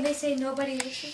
they say nobody listens?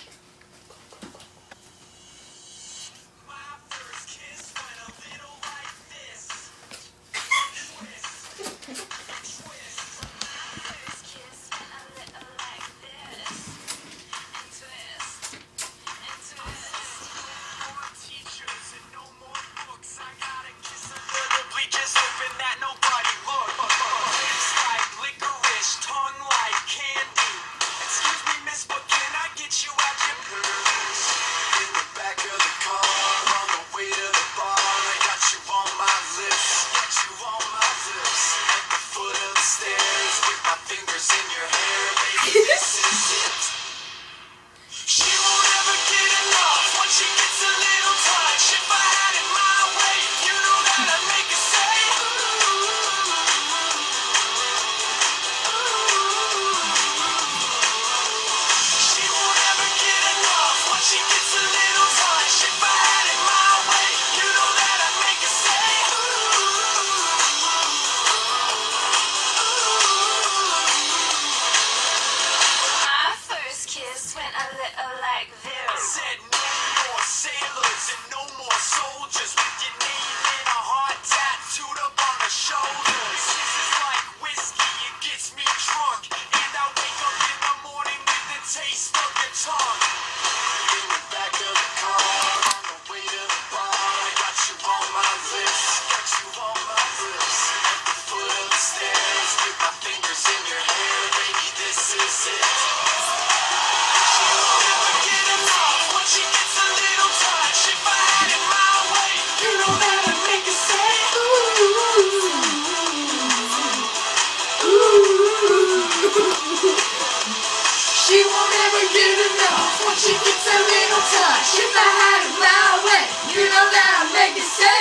She won't ever get enough when she gets a little touch. If I had it my way, you know that I'd make it say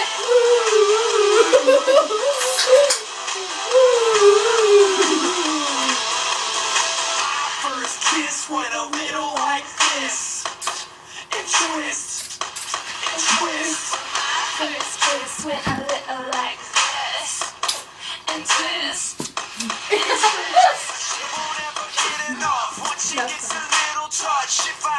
ooh. My first kiss went a little like this. And twist, and twist. My first kiss went a little like this. And twist, and twist. She won't ever get enough when she gets a little touch. If I